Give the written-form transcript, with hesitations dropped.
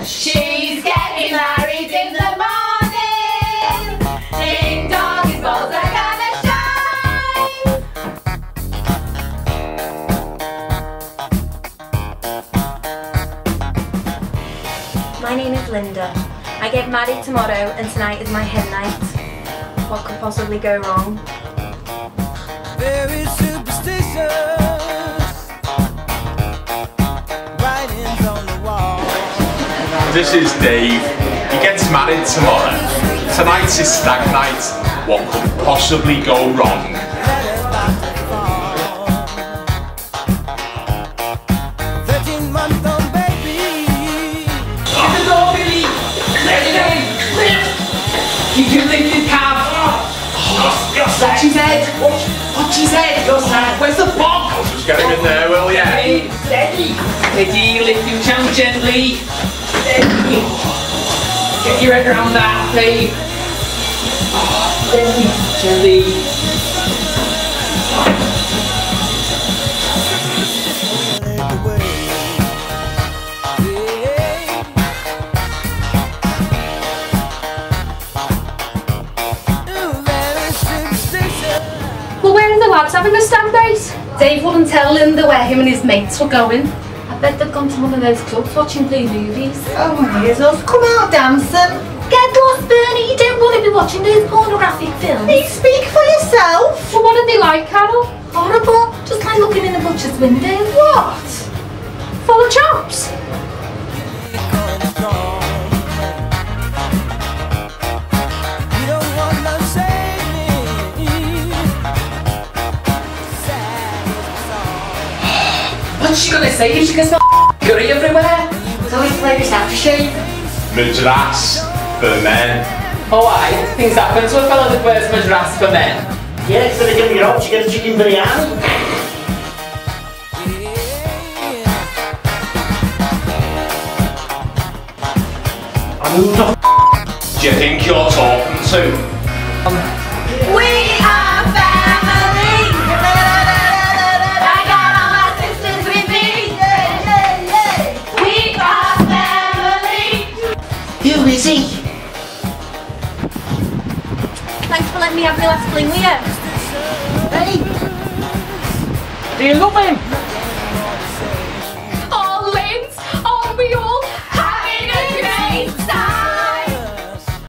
She's getting married in the morning. Ding dong, his balls are gonna shine. My name is Linda. I get married tomorrow and tonight is my hen night. What could possibly go wrong? Very superstitious. Writings on the wall. This is Dave. He gets married tomorrow. Tonight is stag night. What could possibly go wrong? 13-month-old baby. Get the door, Billy! Let it in! You do lift your cab! What she said? What she said? Where's the box? Just get him in there, will ya? Steady! Steady, lift him down gently. Steady! Get your head around that, babe. Steady, gently. Well, where are the lads having a stag night? Dave wouldn't tell Linda where him and his mates were going. I bet they've gone to one of those clubs watching blue movies. Oh my goodness, come out dancing. Get lost, Bernie, you don't want to be watching those pornographic films. You speak for yourself. Well, what are they like, Carol? Horrible, just like looking in a butcher's window. What? Full of chops? What's she gonna say if she can smell curry everywhere? It's always the latest aftershave. Madras for men. Oh aye, things happen to a fella that wears madras for men. Yeah, instead of getting your oats, you get a chicken biryani. And who the f*** do you think you're talking to? We are family. I got all my sisters with me. We are family. Who is he? Thanks for letting me have my last fling with you. Hey! Do you love him?